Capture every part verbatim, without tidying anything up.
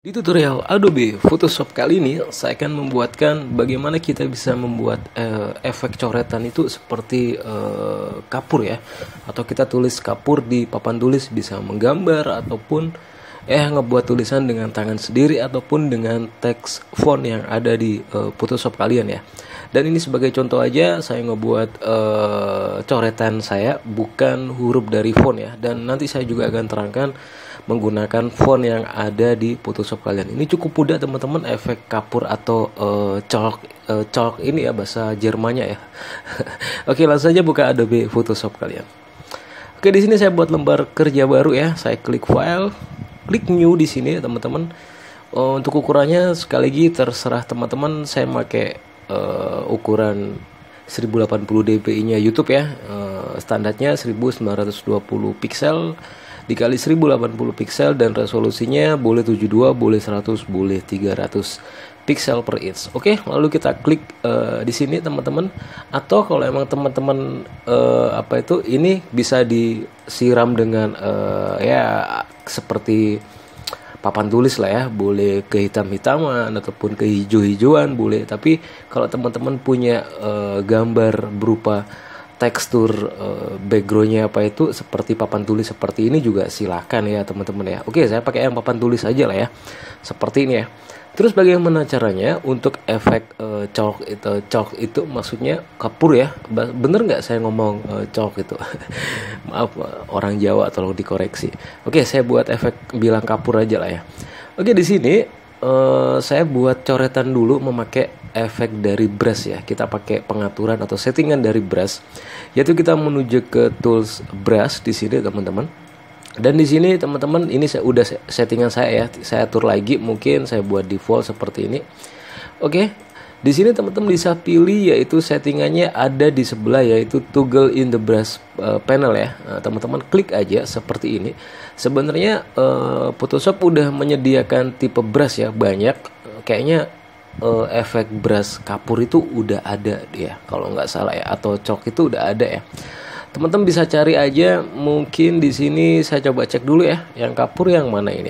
Di tutorial Adobe Photoshop kali ini, saya akan membuatkan bagaimana kita bisa membuat uh, efek coretan itu seperti uh, kapur ya, atau kita tulis kapur di papan tulis, bisa menggambar ataupun eh ngebuat tulisan dengan tangan sendiri ataupun dengan teks font yang ada di uh, Photoshop kalian ya. Dan ini sebagai contoh aja, saya ngebuat uh, coretan saya bukan huruf dari font ya, dan nanti saya juga akan terangkan menggunakan font yang ada di Photoshop kalian. Ini cukup mudah teman-teman, efek kapur atau uh, colok uh, colok ini ya, bahasa Jermannya ya. Oke, langsung saja buka Adobe Photoshop kalian. Oke, di sini saya buat lembar kerja baru ya. Saya klik file, klik new di sini ya teman-teman. Uh, untuk ukurannya sekali lagi terserah teman-teman. Saya pakai uh, ukuran seribu delapan puluh dpi-nya YouTube ya. Uh, standarnya seribu sembilan ratus dua puluh piksel dikali seribu delapan puluh piksel, dan resolusinya boleh tujuh puluh dua, boleh seratus, boleh tiga ratus piksel per inch. Oke, lalu kita klik uh, di sini teman-teman. Atau kalau emang teman-teman uh, apa itu ini bisa disiram dengan uh, ya seperti papan tulis lah ya, boleh ke hitam-hitaman ataupun ke hijau-hijauan boleh. Tapi kalau teman-teman punya uh, gambar berupa tekstur uh, backgroundnya apa itu seperti papan tulis seperti ini juga silakan ya teman-teman ya. Oke, saya pakai yang papan tulis aja lah ya, seperti ini ya. Terus bagaimana caranya untuk efek uh, colok itu? Colok itu maksudnya kapur ya, bener nggak saya ngomong uh, colok itu? Maaf, orang Jawa tolong dikoreksi. Oke, saya buat efek bilang kapur aja lah ya. Oke, di sini Uh, saya buat coretan dulu memakai efek dari brush ya. Kita pakai pengaturan atau settingan dari brush, yaitu kita menuju ke tools brush di sini teman-teman. Dan di sini teman-teman, ini saya udah settingan saya ya. Saya atur lagi, mungkin saya buat default seperti ini. Oke, di sini teman-teman bisa pilih, yaitu settingannya ada di sebelah, yaitu toggle in the brush uh, panel ya. Nah, teman-teman klik aja seperti ini. Sebenarnya uh, Photoshop udah menyediakan tipe brush ya, banyak. Kayaknya uh, efek brush kapur itu udah ada ya, kalau nggak salah ya, atau chalk itu udah ada ya. Teman-teman bisa cari aja. Mungkin di sini saya coba cek dulu ya, yang kapur yang mana ini.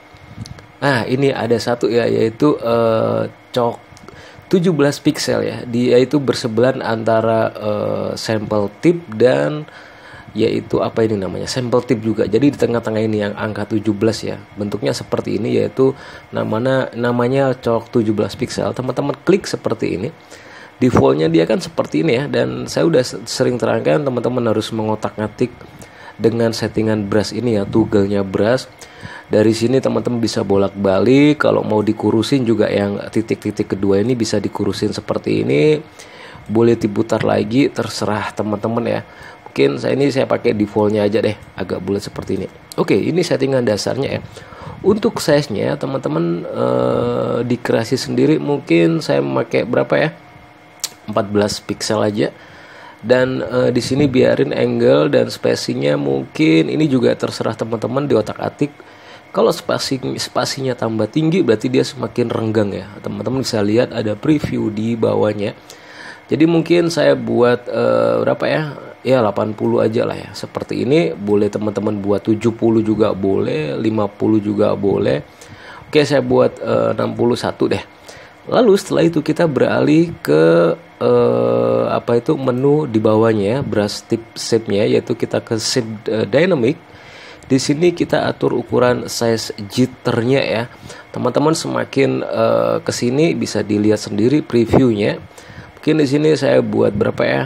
Nah, ini ada satu ya, yaitu uh, chalk tujuh belas piksel ya. Dia itu bersebelahan antara uh, sampel tip dan yaitu apa ini namanya, sampel tip juga. Jadi di tengah-tengah ini yang angka tujuh belas ya. Bentuknya seperti ini, yaitu namanya namanya chalk tujuh belas piksel. Teman-teman klik seperti ini. Defaultnya dia kan seperti ini ya, dan saya udah sering terangkan teman-teman harus mengotak-ngatik dengan settingan brush ini ya, toggle-nya brush. Dari sini teman-teman bisa bolak-balik. Kalau mau dikurusin juga yang titik-titik kedua ini bisa dikurusin seperti ini. Boleh diputar lagi, terserah teman-teman ya. Mungkin saya ini saya pakai defaultnya aja deh, agak bulat seperti ini. Oke, ini settingan dasarnya ya. Untuk size-nya teman-teman eh, dikreasi sendiri. Mungkin saya memakai berapa ya? empat belas piksel aja. Dan e, di sini biarin angle dan spacingnya, mungkin ini juga terserah teman-teman di otak-atik. Kalau spacing spasinya tambah tinggi berarti dia semakin renggang ya. Teman-teman bisa lihat ada preview di bawahnya. Jadi mungkin saya buat e, berapa ya? Ya delapan puluh aja lah ya. Seperti ini. Boleh teman-teman buat tujuh puluh juga boleh, lima puluh juga boleh. Oke, saya buat e, enam puluh satu deh. Lalu setelah itu kita beralih ke uh, apa itu menu di bawahnya ya, brush tip shape-nya, yaitu kita ke shape uh, dynamic. Di sini kita atur ukuran size jitternya ya. Teman-teman semakin uh, ke sini bisa dilihat sendiri previewnya. Mungkin di sini saya buat berapa ya?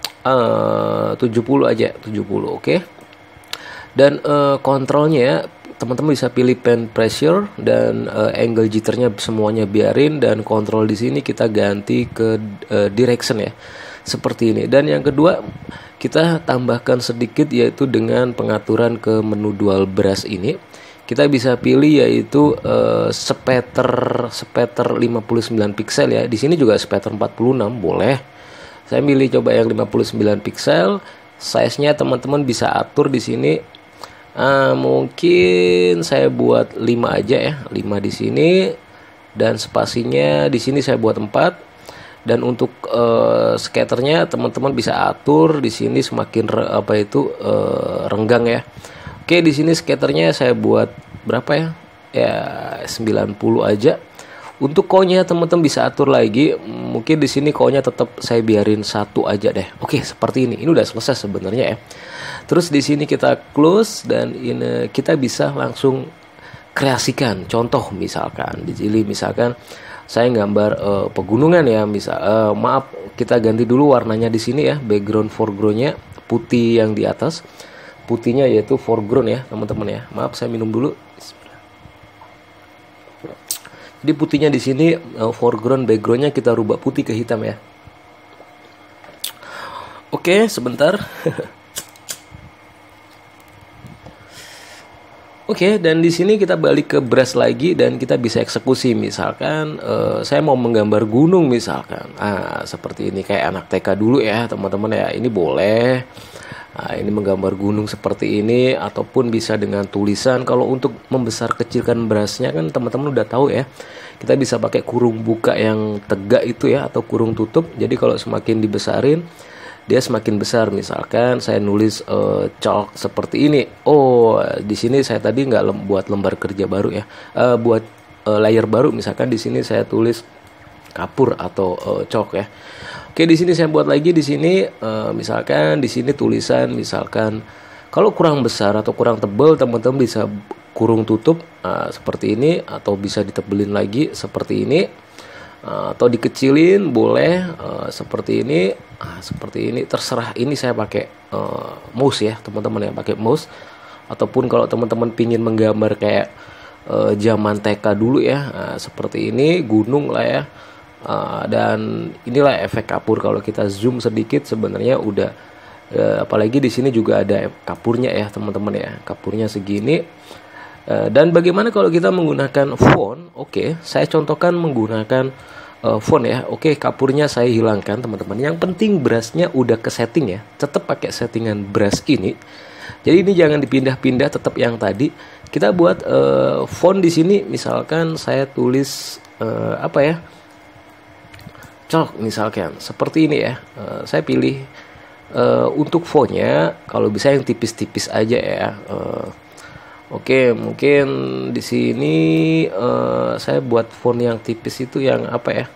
Uh, tujuh puluh aja, tujuh puluh, oke. Okay? Dan uh, kontrolnya teman-teman bisa pilih pen pressure dan uh, angle jitternya semuanya biarin, dan kontrol di sini kita ganti ke uh, direction ya, seperti ini. Dan yang kedua kita tambahkan sedikit, yaitu dengan pengaturan ke menu dual brush ini kita bisa pilih yaitu uh, spatter spatter lima puluh sembilan piksel ya. Di sini juga spatter empat puluh enam boleh. Saya pilih coba yang lima puluh sembilan piksel. Size-nya teman-teman bisa atur di sini. Uh, mungkin saya buat lima aja ya, lima di sini, dan spasinya di sini saya buat empat. Dan untuk uh, skaternya teman-teman bisa atur di sini semakin re, apa itu uh, renggang ya. Oke, di sini skaternya saya buat berapa ya? ya sembilan puluh aja. Untuk konya teman-teman bisa atur lagi. Mungkin di sini konya tetap saya biarin satu aja deh. Oke, seperti ini. Ini udah selesai sebenarnya ya. Terus di sini kita close dan ini kita bisa langsung kreasikan. Contoh misalkan di sini misalkan saya gambar uh, pegunungan ya, misal uh, maaf kita ganti dulu warnanya di sini ya, background foregroundnya putih yang di atas, putihnya yaitu foreground ya teman-teman ya. Maaf saya minum dulu. Jadi putihnya di sini uh, foreground, backgroundnya kita rubah putih ke hitam ya. Oke, sebentar. Oke, dan di sini kita balik ke brush lagi dan kita bisa eksekusi. Misalkan uh, saya mau menggambar gunung misalkan. Ah, seperti ini kayak anak T K dulu ya, teman-teman ya. Ini boleh. Nah, ini menggambar gunung seperti ini ataupun bisa dengan tulisan. Kalau untuk membesar kecilkan brushnya kan teman-teman udah tahu ya. Kita bisa pakai kurung buka yang tegak itu ya atau kurung tutup. Jadi kalau semakin dibesarin dia semakin besar. Misalkan saya nulis uh, chalk seperti ini. Oh, di sini saya tadi nggak lem buat lembar kerja baru ya. Uh, buat uh, layer baru. Misalkan di sini saya tulis kapur atau uh, chalk ya. Oke, di sini saya buat lagi di sini. Uh, misalkan di sini tulisan. Misalkan kalau kurang besar atau kurang tebal, teman-teman bisa kurung tutup uh, seperti ini atau bisa ditebelin lagi seperti ini. Uh, atau dikecilin boleh uh, seperti ini, uh, seperti ini terserah. Ini saya pakai uh, mouse ya teman-teman ya, pakai mouse. Ataupun kalau teman-teman pingin menggambar kayak uh, zaman T K dulu ya, uh, seperti ini gunung lah ya. Uh, dan inilah efek kapur. Kalau kita zoom sedikit sebenarnya udah uh, apalagi di sini juga ada kapurnya ya teman-teman ya, kapurnya segini. Uh, dan bagaimana kalau kita menggunakan font? Oke, okay, saya contohkan menggunakan uh, font ya. Oke, okay, kapurnya saya hilangkan teman-teman. Yang penting brushnya udah ke setting ya. Tetap pakai settingan brush ini. Jadi ini jangan dipindah-pindah, tetap yang tadi. Kita buat uh, font di sini. Misalkan saya tulis uh, apa ya? Chalk misalkan. Seperti ini ya. Uh, saya pilih uh, untuk fontnya kalau bisa yang tipis-tipis aja ya. Uh, Oke, mungkin di sini uh, saya buat font yang tipis itu yang apa ya?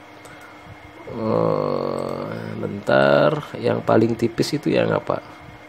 Uh, bentar, yang paling tipis itu yang apa?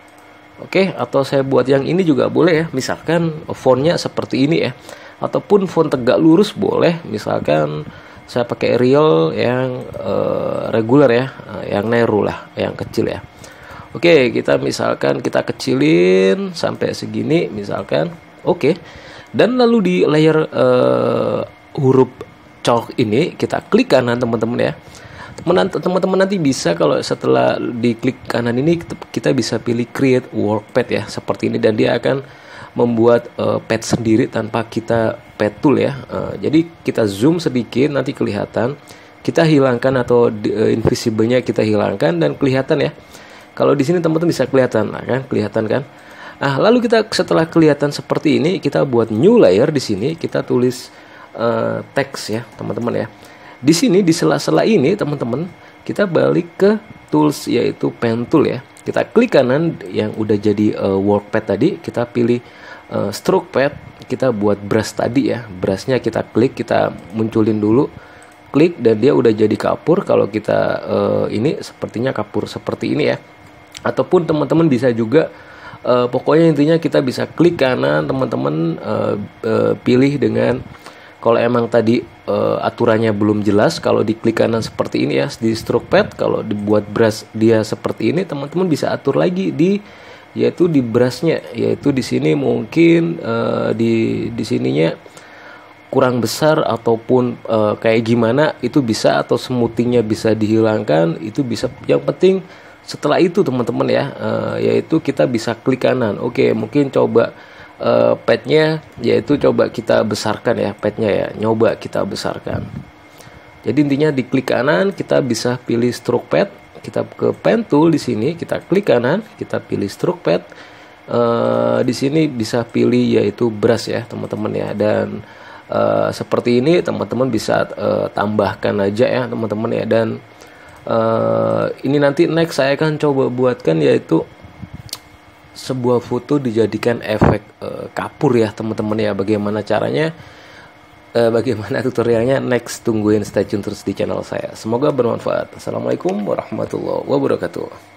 Oke, atau saya buat yang ini juga boleh ya. Misalkan fontnya seperti ini ya. Ataupun font tegak lurus boleh. Misalkan saya pakai Arial yang uh, regular ya, uh, yang Nero lah, yang kecil ya. Oke, kita misalkan kita kecilin sampai segini misalkan. Oke, okay. Dan lalu di layer uh, huruf chalk ini kita klik kanan teman-teman ya. Teman-teman nanti bisa kalau setelah diklik kanan ini kita bisa pilih create workpad ya seperti ini dan dia akan membuat uh, pad sendiri tanpa kita pad tool ya. Uh, jadi kita zoom sedikit nanti kelihatan. Kita hilangkan atau uh, invisible-nya kita hilangkan dan kelihatan ya. Kalau di sini teman-teman bisa kelihatan, nah, kan? Kelihatan kan? Nah, lalu kita setelah kelihatan seperti ini, kita buat new layer di sini, kita tulis uh, teks ya, teman-teman ya. Di sini di sela-sela ini, teman-teman, kita balik ke tools yaitu pen tool ya. Kita klik kanan yang udah jadi uh, workpad tadi, kita pilih uh, stroke pad, kita buat brush tadi ya. Brushnya kita klik, kita munculin dulu, klik dan dia udah jadi kapur. Kalau kita uh, ini sepertinya kapur seperti ini ya. Ataupun teman-teman bisa juga Uh, pokoknya intinya kita bisa klik kanan teman-teman, uh, uh, pilih dengan kalau emang tadi uh, aturannya belum jelas, kalau diklik kanan seperti ini ya di stroke pad, kalau dibuat brush dia seperti ini teman-teman bisa atur lagi di yaitu di brushnya, yaitu di sini mungkin uh, di di sininya kurang besar ataupun uh, kayak gimana itu bisa, atau smoothingnya bisa dihilangkan itu bisa. Yang penting setelah itu teman-teman ya, uh, yaitu kita bisa klik kanan. Oke, mungkin coba uh, padnya, yaitu coba kita besarkan ya padnya ya, nyoba kita besarkan. Jadi intinya di klik kanan kita bisa pilih stroke pad, kita ke pen tool di sini kita klik kanan, kita pilih stroke pad. Uh, di sini bisa pilih yaitu brush ya teman-teman ya, dan uh, seperti ini teman-teman bisa uh, tambahkan aja ya teman-teman ya. Dan Uh, ini nanti next saya akan coba buatkan yaitu sebuah foto dijadikan efek uh, kapur ya teman-teman ya. Bagaimana caranya? eh, bagaimana tutorialnya next, tungguin, stay tune terus di channel saya. Semoga bermanfaat. Assalamualaikum warahmatullahi wabarakatuh.